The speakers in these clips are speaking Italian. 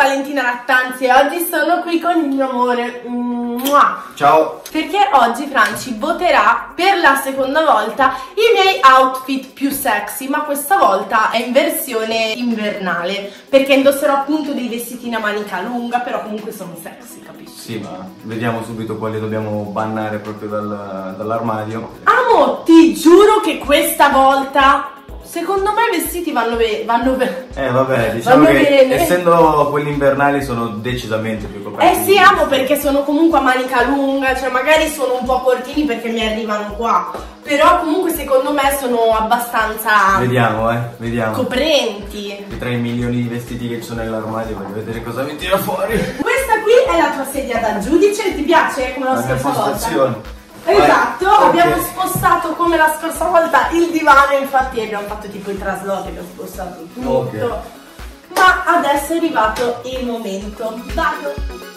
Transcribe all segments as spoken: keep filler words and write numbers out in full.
Valentina Lattanzi e oggi sono qui con il mio amore. Mua. Ciao! Perché oggi Franci voterà per la seconda volta i miei outfit più sexy, ma questa volta è in versione invernale, perché indosserò appunto dei vestitini a manica lunga, però comunque sono sexy, capisci? Sì, ma vediamo subito quali dobbiamo bannare proprio dal, dall'armadio. Amo, ti giuro che questa volta... secondo me i vestiti vanno bene, vanno bene. Eh vabbè, diciamo vanno che bene. essendo quelli invernali sono decisamente più coperti. Eh sì, amo perché sono comunque a manica lunga, cioè magari sono un po' cortini perché mi arrivano qua, però comunque secondo me sono abbastanza... Vediamo, eh, vediamo. Coprenti. Tra i milioni di vestiti che ci sono nell'armadio voglio vedere cosa mi tira fuori. Questa qui è la tua sedia da giudice, ti piace come la, La mia scorsa volta? postazione. Esatto, Vai. abbiamo Okay. spostato come la scorsa volta il divano, infatti abbiamo fatto tipo il trasloco, abbiamo spostato tutto. Okay. Ma adesso è arrivato il momento. Vado!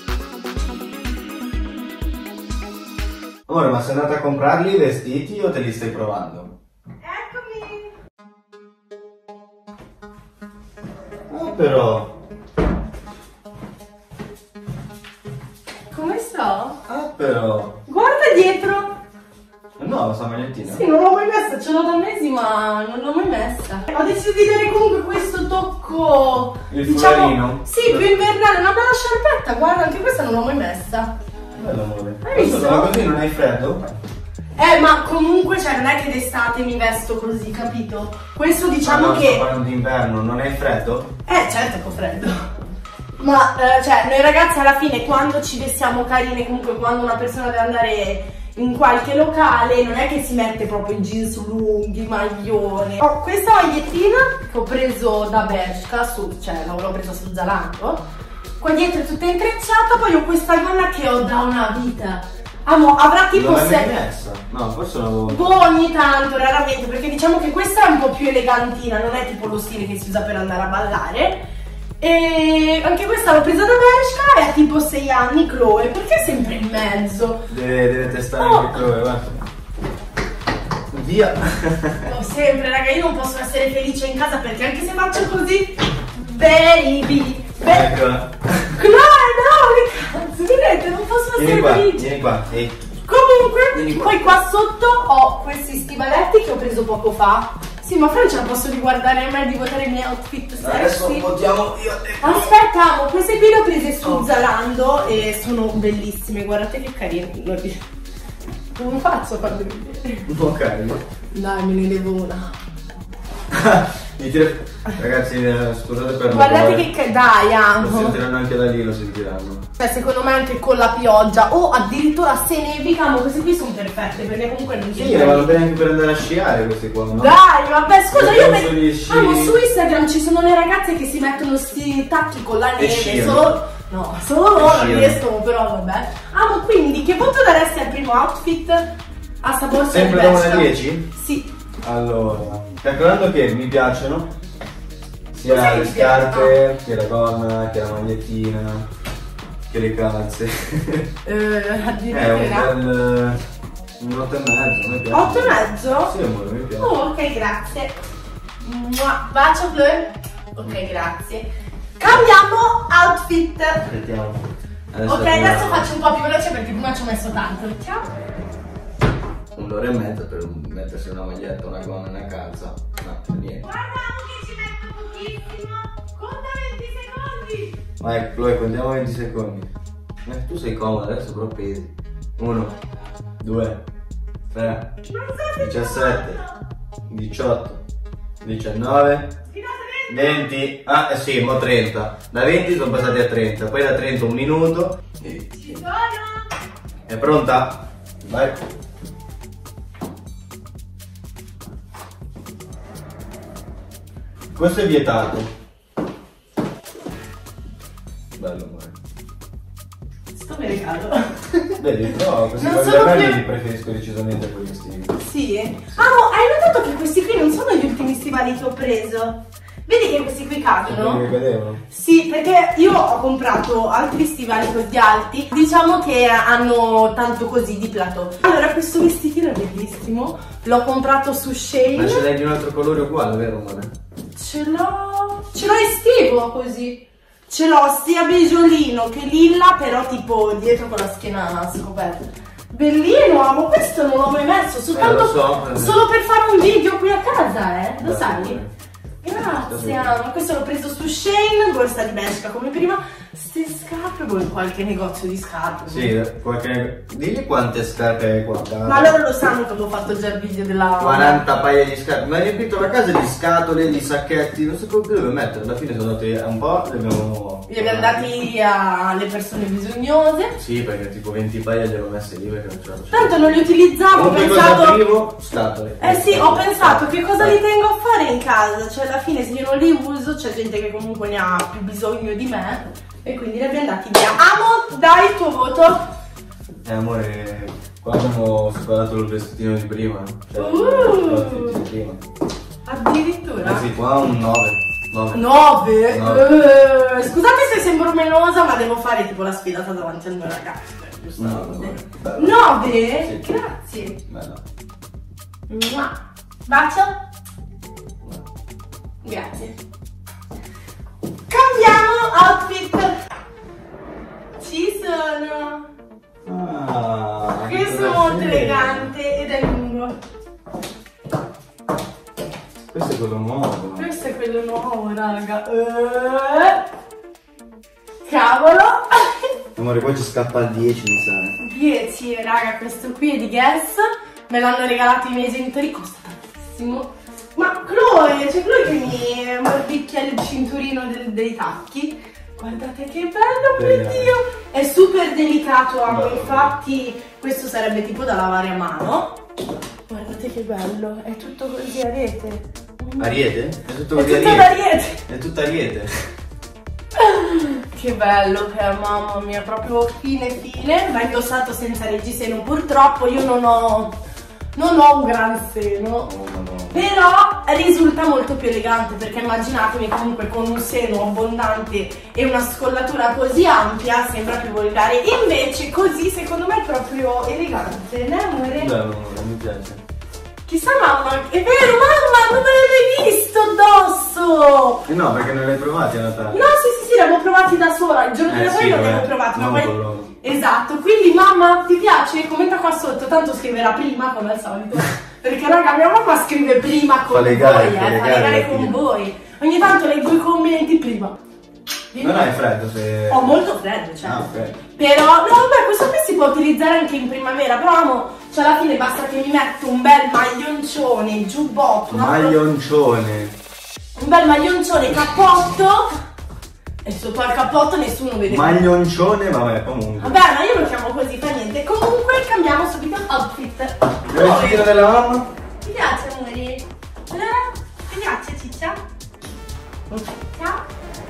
Amore, ma sei andata a comprarli i vestiti o te li stai provando? Eccomi! Ah, però... Come sto? Ah, però... Guarda dietro! No, sta magliettina. Sì, non l'ho mai messa, ce l'ho da mesi ma non l'ho mai messa. Ho deciso di dare comunque questo tocco, Il diciamo, folarino? sì, più invernale, una bella sciarpetta, guarda, anche questa non l'ho mai messa. Bello, amore. Hai visto? Ma così non hai freddo? Eh, ma comunque, cioè, non è che d'estate mi vesto così, capito? Questo diciamo ma no, che... sto parlando d'inverno, non hai freddo? Eh, certo che ho freddo. Ma, eh, cioè, noi ragazzi alla fine quando ci vestiamo carine, comunque quando una persona deve andare in qualche locale, non è che si mette proprio i jeans lunghi, maglione. Ho questa magliettina che ho preso da Bershka, su, cioè l'ho presa su Zalando. Qua dietro è tutta intrecciata, poi ho questa gonna che ho da una vita. Amo, avrà tipo Non l'hai mai se... messa? No, forse l'avevo... Boh, ogni tanto, raramente, perché diciamo che questa è un po' più elegantina, non è tipo lo stile che si usa per andare a ballare. E anche questa l'ho presa da Bershka e ha tipo sei anni, Chloe, perché è sempre in mezzo? Deve, deve testare Oh. anche Chloe, guarda. Via! Ho sempre, raga, io non posso essere felice in casa perché anche se faccio così, baby, baby. Eccola. Chloe, no, che cazzo, vedete, non posso essere Vieni qua, felice. vieni qua. Ehi. Comunque, Vieni qua. poi qua sotto ho questi stivaletti che ho preso poco fa. Sì, ma Francia posso riguardare me di votare i miei outfit Adesso sexy? votiamo io e te. Aspetta, amo, queste qui le ho prese su Oh. Zalando e sono bellissime, guardate che carine. Non faccio farle vedere. Ok. Dai, me ne levo una. Mi tira... Ragazzi, eh, scusate per Guardate me. che ca- dai, Lo amo. sentiranno anche da lì, lo sentiranno. Cioè, secondo me anche con la pioggia o addirittura se nevica, amo, queste qui sono perfette perché comunque non Sì, le vanno bene anche per andare a sciare questi qua, no? Dai, vabbè, scusa, io Perché me... sci- amo, su Instagram ci sono le ragazze che si mettono sti tacchi con la E neve, sciano. solo... No, solo loro non sciano. riescono, però vabbè. Amo, quindi, che voto daresti al primo outfit a sapore Sempre da uno a dieci? Sì. Allora, calcolando che mi piacciono sia Cos'è che le ti piace? scarpe, che la gonna, che la magliettina, che le calze. Eh, È un addirittura. bel... un otto e mezzo, mi piace. Otto e mezzo? Sì, amore, mi piace. Oh, ok, grazie. Mua. Bacio, Chloe. Ok, grazie. Cambiamo outfit. Aspettiamo. Adesso Ok, arriva adesso faccio un po' più veloce perché prima ci ho messo tanto. Ciao. un'ora e mezza per mettersi una maglietta, una gonna e una calza. No, per niente. Guardiamo che ci metto pochissimo. Conta venti secondi. Vai, Chloe, contiamo venti secondi. Eh, tu sei comoda, adesso però pesi. uno, due, tre, Non so se diciassette, diciotto, diciannove, fino a trenta. venti. Ah, eh sì, mo trenta. Da venti sono passati a trenta, poi da trenta un minuto. Ci sono. È pronta? Vai. Questo è vietato. Bello, amore. Sto me regalo. Vedi, però questi Non qua sono invernali più- li preferisco decisamente a quelli estivi. Sì. Amo, hai notato che questi qui non sono gli ultimi stivali che ho preso? Vedi che questi qui cadono? Quelli che vedevano? Sì, perché io ho comprato altri stivali così alti, diciamo che hanno tanto così di plateau. Allora, questo vestitino è bellissimo, l'ho comprato su Ma Shein. ce l'hai di un altro colore uguale, vero amore? Ce l'ho... ce l'ho estivo così. ce l'ho sia beggiolino che lilla, però tipo dietro con la schiena scoperta. Bellino, amo, questo non l'ho mai messo, soltanto eh, so, solo per fare un video qui a casa, eh, lo Beh, sai? Grazie, amo, questo l'ho preso su Shein, borsa di Bershka come prima. Ste scarpe, con qualche negozio di scarpe. Sì, qualche... Digli quante scarpe hai qua. Ma loro lo sanno che avevo fatto già il video della... quaranta paia di scarpe. Mi hai riempito la casa di scatole, di sacchetti, non sapevo più dove mettere. Alla fine sono andati un po', li abbiamo... Li abbiamo dati alle persone bisognose. Sì, perché tipo venti paia li avevo messe lì perché non ce la facevo. Tanto non li utilizzavo, ho pensato... cosa aprivo? Scatole. Eh sì, ho pensato che cosa li tengo a fare in casa. Cioè alla fine se io non li uso c'è gente che comunque ne ha più bisogno di me. E quindi li abbiamo dati via. Amo, dai il tuo voto. Eh amore, qua abbiamo separato il vestitino di prima. Cioè, Uh. il di prima. Addirittura. Eh sì, qua un nove. nove. nove? nove. Uh, scusate se sembro menosa, ma devo fare tipo la sfidata davanti al mio ragazzo. nove. nove? Sì. Grazie. Bello. Mua. Bacio. Grazie. Cambiamo outfit. Ci sono. Ah, Questo è molto elegante ed è lungo. Questo è quello nuovo. Questo è quello nuovo, raga. Eh. Cavolo. Amore, poi ci scappa al dieci, mi sa. dieci, raga, questo qui è di Guess. Me l'hanno regalato i miei genitori, costa tantissimo. Ma Chloe, c'è Chloe che mi mordicchia il cinturino del, dei tacchi. Guardate che bello, mio Dio! È super delicato, amo, infatti questo sarebbe tipo da lavare a mano. Guardate che bello, è tutto così a rete. Ariete? È tutto È così tutto ariete. d'ariete. È tutto ariete. Che bello che è, mamma mia, proprio fine fine. Va indossato senza reggiseno, purtroppo io non ho... Non ho un gran seno, Oh, no. però risulta molto più elegante perché immaginatevi comunque con un seno abbondante e una scollatura così ampia sembra più volgare, invece così secondo me è proprio elegante, né amore? Bello, amore, mi piace. Chissà mamma, è vero mamma, non me l'avevi visto addosso! Eh no, perché non li hai provati a Natale. No, sì, sì, sì, li avevo provati da sola, il giorno di Eh, Natale sì, non li vabbè, avevo provati, ma non poi... con loro. Esatto, quindi mamma, ti piace? Commenta qua sotto, tanto scriverà prima come al solito. Perché raga, mia mamma scrive prima con Fa le gare, voi, fa eh, le fa gare le gare alla con fine. voi. Ogni tanto leggo i commenti prima. Non hai freddo se... Ho molto freddo, cioè. Ah, ok. Però, no vabbè, questo qui si può utilizzare anche in primavera, però amo, cioè alla fine basta che mi metto un bel maglioncione, giubbotto, una- Maglioncione. un bel maglioncione, cappotto, e sotto al cappotto nessuno vede. Maglioncione, vabbè, comunque. Vabbè, ma io lo chiamo così, fa niente. Comunque cambiamo subito outfit. Il vestito della mamma? Ti piace, amore? Allora, ti piace, ciccia? Ciao.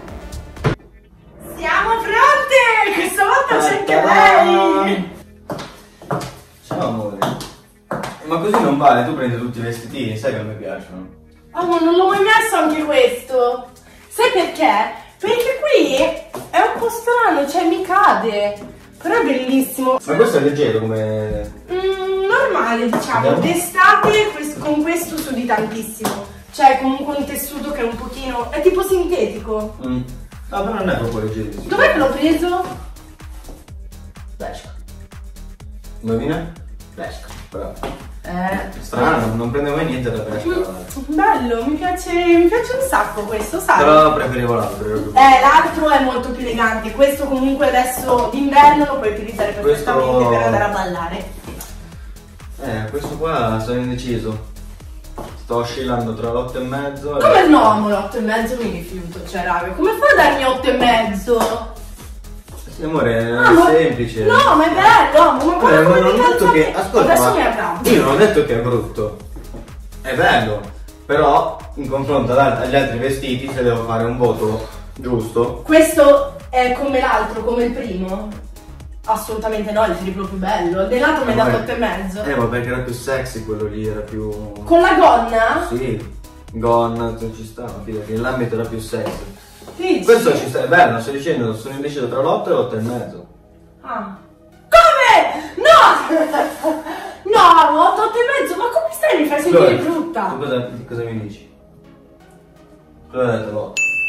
Siamo pronte! Questa volta c'è anche lei! Ciao amore. Ma così non vale, tu prendi tutti i vestitini, sai che non mi piacciono. Oh, ma non l'ho mai messo anche questo! Sai perché? Perché qui è un po' strano, cioè mi cade. Però è bellissimo. Ma questo è leggero come... Mm, normale, diciamo. Andiamo. D'estate quest- con questo sudi tantissimo. Cioè comunque un tessuto che è un pochino... è tipo sintetico. Mm. No, però non è proprio leggerissimo. Dov'è che l'ho preso? Bershka. Indovina? Bershka. Bravo. Eh. Strano, non prende mai niente da pesca. Mm, bello, mi piace, mi piace un sacco questo, sai? Però preferivo l'altro. era più- Eh, l'altro è molto più elegante. Questo comunque adesso d'inverno lo puoi utilizzare perfettamente Questo- per andare a ballare. Eh, questo qua sono indeciso. Sto oscillando tra l'otto e mezzo e... Come no, amo l'otto e mezzo mi rifiuto, cioè raga, come fai a darmi otto e mezzo? Sì, amore, è Ah, ma- semplice. No, ma è bello, ma Eh, guarda ma come non mi ho detto calza che... me. Ascolta, Adesso ma mi arrabbio. io non ho detto che è brutto. È bello. Però, in confronto ad alt- agli altri vestiti, se devo fare un voto giusto... Questo è come l'altro, come il primo? Assolutamente no, il triplo più bello. Dell'altro mi hai dato otto e mezzo. Eh, ma perché era più sexy quello lì, era più... Con la gonna? Sì, gonna, non ci sta, ma fidati, nell'ambito era più sexy. Dici? Questo ci sta, è bello, sto dicendo, sono indeciso tra l'otto e l'otto e mezzo. Ah. Come? No! No, otto e mezzo, ma come stai? Mi fai sentire Tu brutta. cosa, cosa mi dici? Cosa hai detto l'otto?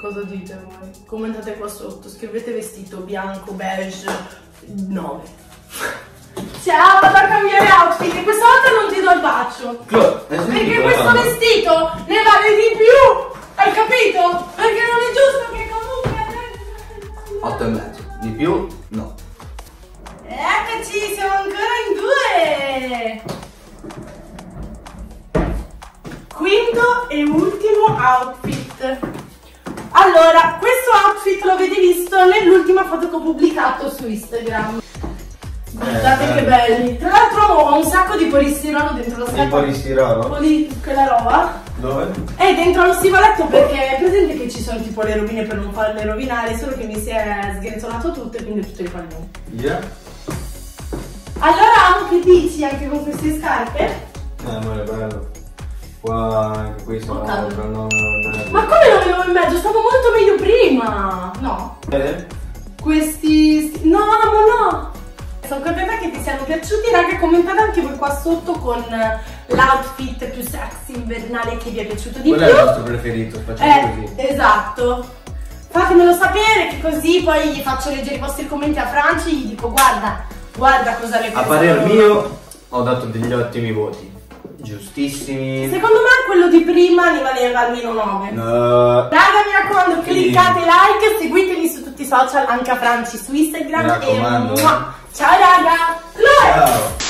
Cosa dite voi? Commentate qua sotto, scrivete vestito bianco, beige, nove. Ciao, vado a cambiare outfit e questa volta non ti do il bacio. Chloe, perché questo mamma. vestito ne vale di più, hai capito? Perché non è giusto che comunque... otto e mezzo, di più no. Eccoci, siamo ancora in due. Quinto e ultimo outfit. Allora, questo outfit lo avete visto nell'ultima foto che ho pubblicato su Instagram. Guardate eh, che belli. Tra l'altro ho un sacco di polistirolo dentro lo scatto. Di polistirolo? Poli... quella roba. Dove? È dentro lo stivaletto perché è presente che ci sono tipo le rovine per non farle rovinare, solo che mi si è sgretolato tutto e quindi tutte le palline. Yeah. Allora, amo, che dici anche con queste scarpe? Eh, ma è bello. Qua anche qui sono okay. non, non, non ma come lo vedevo in mezzo? Stavo molto meglio prima. No. Eh? Questi... no, no, no. Sono contenta che ti siano piaciuti, raga. Commentate anche voi qua sotto con l'outfit più sexy invernale che vi è piaciuto di Quello più. Quello è il nostro preferito, facciamo eh, così. Esatto. Fatemelo sapere, che così poi gli faccio leggere i vostri commenti a Franci e gli dico guarda, guarda cosa le A parer mio ho dato degli ottimi voti. Giustissimi. Secondo me quello di prima ne valeva almeno nove. No. Raga, mi raccomando, cliccate like, seguiteli su tutti i social, anche a Franci su Instagram. Mi raccomando. E ciao raga! Chloe! Ciao!